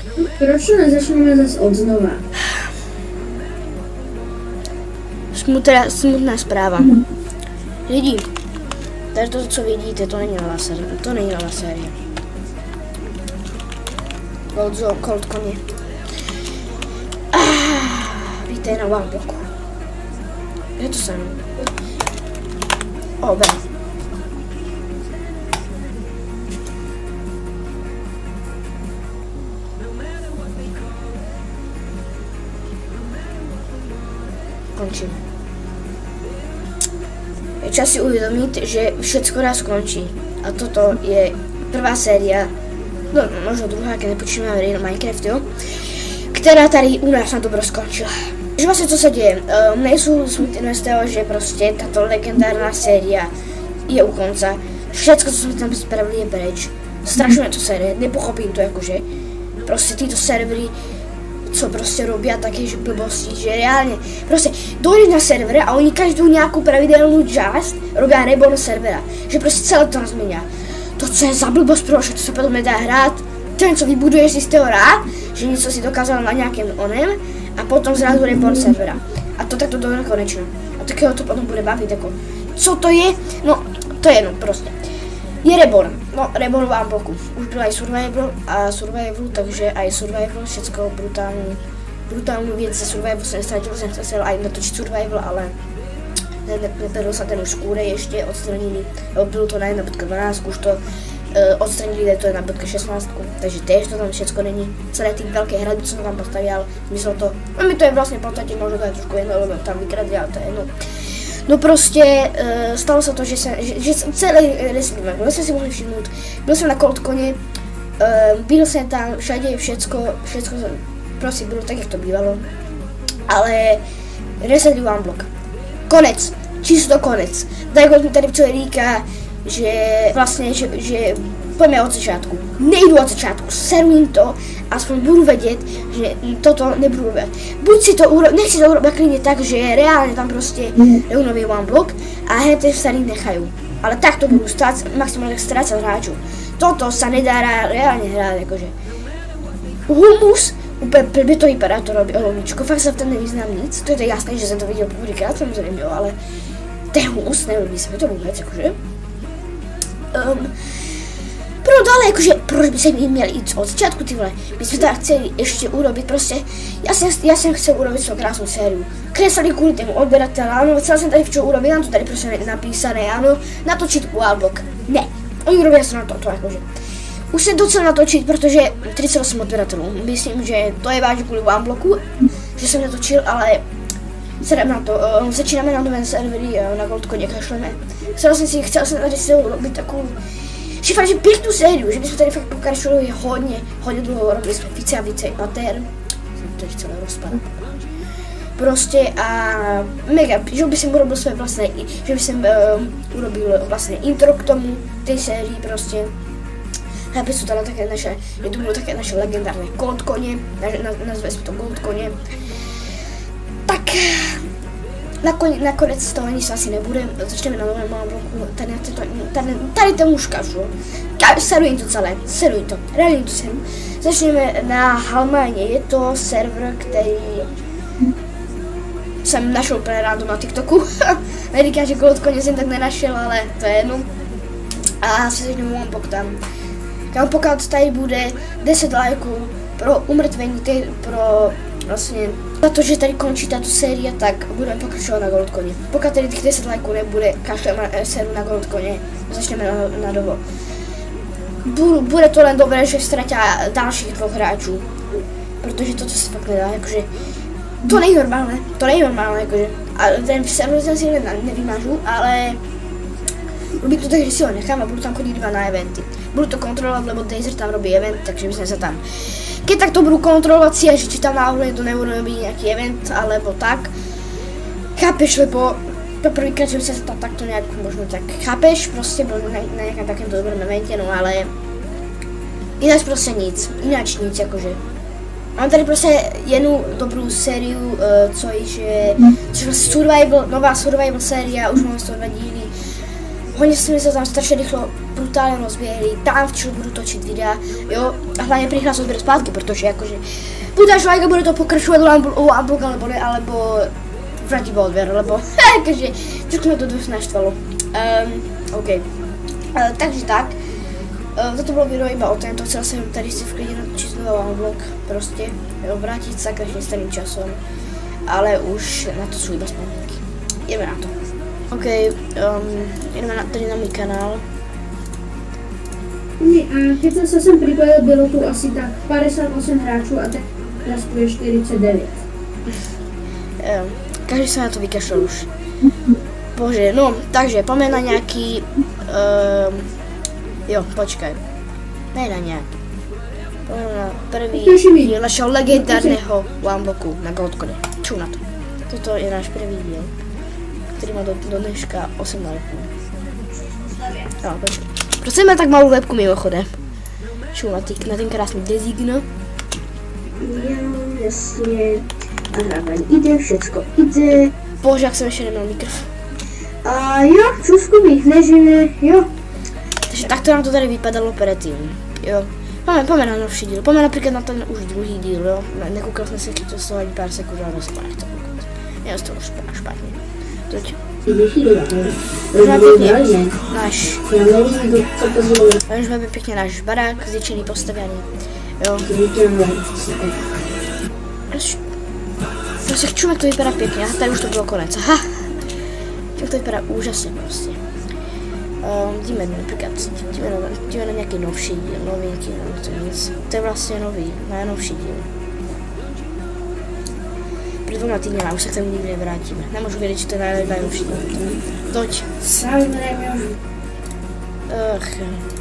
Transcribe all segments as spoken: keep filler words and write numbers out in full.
Proč to nezačneme zase od znova? Smutná, smutná zpráva. Lidi, tady to, co vidíte, to není nová série. To není nová série. Cold Zone, Cold koně. Ah, víte, je na one bloku. Je to sem. O, ven. Končím. Je čas si uvědomit, že všecko dá skončí. A toto je prvá séria, no možno druhá, keď nepočítáme hry na Minecraft, jo, která tady u nás na dobro skončila. Že vlastně co se děje, um, nejsou smutné z toho, že prostě tato legendárna séria je u konce. Všecko, co jsme tam spravili, je preč. Strašně to série, nepochopím to jakože. Prostě tyto servery, co prostě robí také že blbosti, že reálně prostě dojde na server a oni každou nějakou pravidelnou část robí reborn servera, že prostě celé to změní. To, co je za blbost, proč to se potom nedá hrát, ten, co vybuduje, si z toho rád, že něco si dokázal na nějakém onem a potom zrazu reborn servera. A to takto do nekonečna. A takého to potom bude bavit, jako, co to je, no, to je no prostě. Je reborn, no reborn vám bloku. Už byl i survival a survival, takže i survival, všecko brutální, brutální věc ze survival jsem nestratil, jsem chtěl i natočit survival, ale nebyl se ten už kůre ještě odstraněný, bylo to na jedna bodka dvanáct, už to uh, odstranili, to je na bodka šestnáct, takže též to tam všecko není, celé ty velké hrady, co jsem tam postavil, myslel to, no mi to je vlastně v podstatě, možná to je trošku jedno, lebo tam vykradli, ale to je jedno. No prostě uh, stalo se to, že jsem, že, že jsem celý nesmím, byl jsem si mohli všimnout, byl jsem na Cold koně, uh, byl jsem tam, všade všecko, všecko prostě bylo tak, jak to bývalo, ale resetli vám blok. Konec, čisto konec. Tak mi tady včera říká, že vlastně, že, že pojďme od začátku. Nejdu od začátku, serujem to, aspoň budu vědět, že toto nebudu robit. Buď si to urobit, nech si to urobit klidně tak, že reálně tam prostě jdou nový one block a hned ten starý nechají. Ale tak to budu stát, maximálně ztrácet hráčů. Toto se nedá reálně hrát, jakože. Humus, úplně blbě to vypadá, to robí holomíčko, fakt se v tom nevyznám nic, to je jasné, že jsem to viděl poprvýkrát, samozřejmě, jo, ale ten humus, nelíbí se mi to vůbec, jakože. Um, pro dále, jakože, proč by se mi měl jít od začátku, ty vole, my jsme tak chtěli ještě urobit, prostě, já jsem, já jsem chtěl urobit svou krásnou sériu, kreslili kvůli tému odběratele, ano, chcel jsem tady včera urobit, mám to tady prostě napísané, ano, natočit wallblock, ne, oni urobili se na to, to jakože. Už se docela natočit, protože třicet osm odběratelů, myslím, že to je vážně kvůli one bloku, že jsem natočil, ale sedem na to, uh, začínáme na novém servery, uh, na Gold koně kašleme. Chtěl jsem si, chtěl jsem tady si urobit takovou, že fakt, že pěknou sériu, že bychom tady fakt pokračovali hodně, hodně dlouho, robili jsme více a více pater, jsem to celé rozpadl. Prostě a mega, že bych jsem urobil své vlastné, že bych jsem uh, urobil vlastně intro k tomu, té sérii prostě. Aby jsou tam také naše, je to budou také naše legendární Gold koně, nazve jsme to Gold koně. Tak nakonec, nakonec to ani se asi nebude, začneme na novém bloku, tady, tady, tady, tady to už kažu. Seruji to celé, seruji to, reálně to seru. Začneme na Halmáně, je to server, který jsem našel úplně random na TikToku. Neříká, že Gold koně jsem tak nenašel, ale to je jedno. A se začneme vám tam. Kam pokud tady bude deset lajků pro umrtvení, pro vlastně za to, že tady končí tato série, tak budeme pokračovat na Gold koně. Pokud tady těch deset lajků nebude, kašleme séru na Gold koně, začneme na, na dobo. Bude to jen dobré, že ztratí dalších dvou hráčů, protože toto se fakt nedá, jakože to není normálné, to není normálné, jakože a ten server si nevymažu, ale robí to tak, že si ho nechám a budu tam chodit dva na eventy. Budu to kontrolovat, lebo Dazer tam robí event, takže myslím se tam. Keď tak to budu kontrolovat si, že či tam náhodou to nebudu robit nějaký event, alebo tak. Chápeš, lebo poprvýkrát, že jsem se tam takto nějak možno tak chápeš, prostě byl na, na nějakém takém dobrém eventě, no ale jinak prostě nic, jinak nic, jakože. Mám tady prostě jednu dobrou sériu, uh, co je, že což je survival, nová survival série, už mám sto dva díly. hodně se mi to tam strašně rychlo, brutálně rozběhli, tam v budu točit videa, jo, a hlavně prichází odběr zpátky, protože jakože, buď dáš like a bude to pokračovat u unblock, alebo ne, alebo vrátí byl odběr, lebo, jakože, trošku mě to dost naštvalo. Um, OK, uh, takže tak, uh, toto bylo video iba o tom, to chcel jsem tady si v klidě natočit znovu unblock, prostě, jo, vrátit se každým starým časom, ale už na to jsou iba vzpomínky. Jdeme na to. OK, um, jdeme na, tady na můj kanál. A keď som sem pripojil, bylo tu asi tak padesát osm hráčů a teraz tu je čtyřicet devět. Um, každý se na to vykašlal už. Bože, no, takže pojďme na nějaký, um, jo, počkej, ne na nějaký. Pojďme na první díl našeho legendárního unblocku na Goldcode. Ču na to. Toto je náš první díl, který má do, do dneška osm lajků. No, proč máme tak malou webku mimochodem? Ču na, ty, na ten krásný design. Jo, jasně. A hrávání jde, všecko jde. Bože, jak jsem ještě neměl mikrofon. A jo, čusku bych nežine, jo. Takže takto nám to tady vypadalo predtým, jo. Pojďme, pojďme na novší díl, pojďme například na ten už druhý díl, jo. Nekoukal jsem se, jestli to stalo ani pár sekund, ale se to nechce koukat. Já to už špatně. Toť. Možná pěkně náš, možná pěkně náš barák, zničený, postavený, jo. Prostě chču, jak to vypadá pěkně, a tady už to bylo konec, aha. Jak to vypadá úžasně prostě. Um, jdeme například, jdeme na, jdeme na nějaký novší díl, novinky, nebo to nic. To je vlastně nový, na novší díl. Před dvěma týdněma, už se k tomu nikdy nevrátíme. Nemůžu vědět, že to je nejnovší díl. Toť. Samozřejmě. Ach.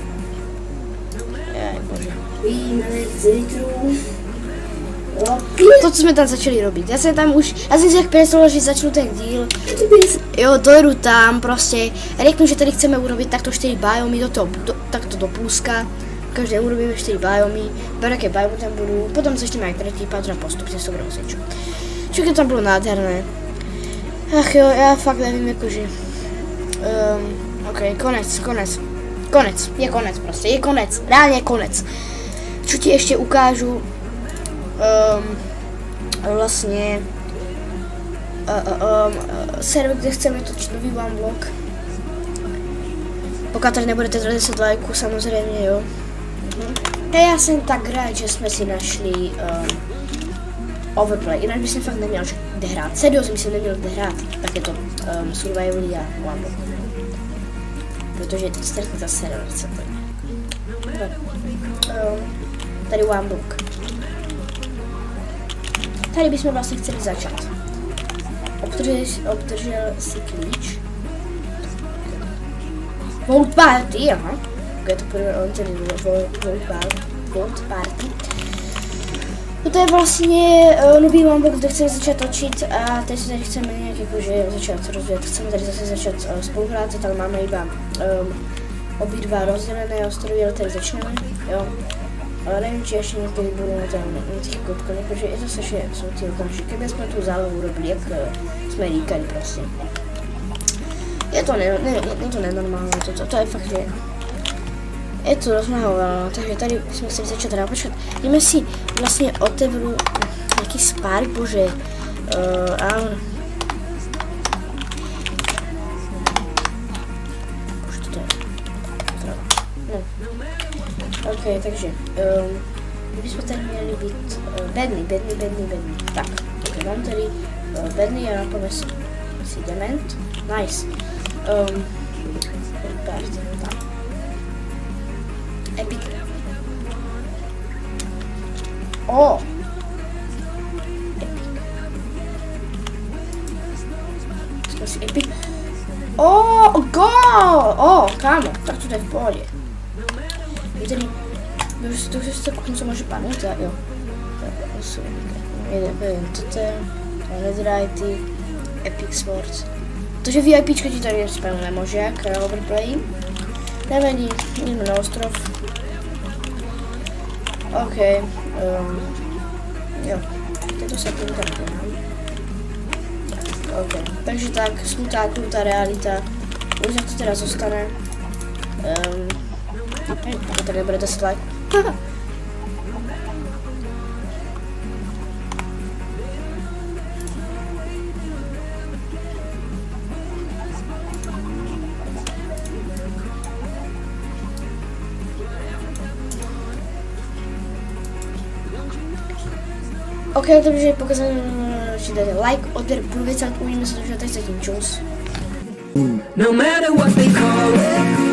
Jaj, bože. Víme, citrů. To, co jsme tam začali robit. Já jsem tam už, já jsem si jak představila, že začnu ten díl. Jo, dojedu tam, prostě, řeknu, že tady chceme urobit takto čtyři biomy do toho, do, takto do pluska. Každé urobíme čtyři biomy, jaké biomy tam budou, potom začneme jak třetí patro a postupně se budeme zvětšit. Všechno tam bylo nádherné. Ach jo, já fakt nevím, jakože. Um, ok, konec, konec. Konec, je konec prostě, je konec, reálně je konec. Co ti ještě ukážu, um, vlastně uh, um, uh, server, kde chceme točit nový unblock. Pokud tady nebudete za deset lajků, samozřejmě, jo. Mhm. A já jsem tak rád, že jsme si našli um, Overplay, jinak bych jsem fakt neměl kde hrát. Seriózně jsem neměl kde hrát, tak je to um, Survival a unblock. Protože ztratí ta server, co to je. Um, tady unblock. Tady bychom vlastně chtěli začít. Obdržel, obdržel si klíč. Vault Party, aha. Ok, to půjde on tady Vault Party. To je vlastně uh, nový unblock, kde chceme začít točit a teď se tady chceme nějak jakože začít rozvíjet. Chceme tady zase začít uh, spoluhrát, tady máme iba um, obě dva rozdělené ostrovy, ale tady začneme, jo. Ale nevím, či ještě někdy budu na, ten, na těch kopkách, protože je to strašně jsou ty okamžiky, kdy jsme tu zálohu urobili, jak uh, jsme říkali prostě. Je to, ne, ne, ne, je to nenormální, to, to, to je fakt, že je to rozmahováno, takže tady jsme se začít teda počkat. Jdeme si vlastně otevřu nějaký spár, bože, uh, a už to je, no. Ok, takže, um, bychom tady měli být uh, bedný, bedný, bedný, bedný. Tak, ok, mám tady uh, bedný a napadne si, si dement. Nice. Um, party, tak. Epic. Oh! Epic. Zkusí epic. Oh, go! Oh, kámo, tak to je v pohodě. Je tady, to už se kouknu, co může padnout, jo. To jsou jeden totem, netherite, epic swords. Takže VIPčka ti tady spěl nemůže, jak overplay. Nevadí, jdeme na ostrov. OK, um, jo, to se tím tam dělám. OK, takže tak, smutá, krutá realita. Už jak to teda zostane. Um, to tak nebude deset lajků. Ok, takže pokud si dáte like, odběr, budu věcat, uvidíme se, že tady se tím čus. No matter what they call it.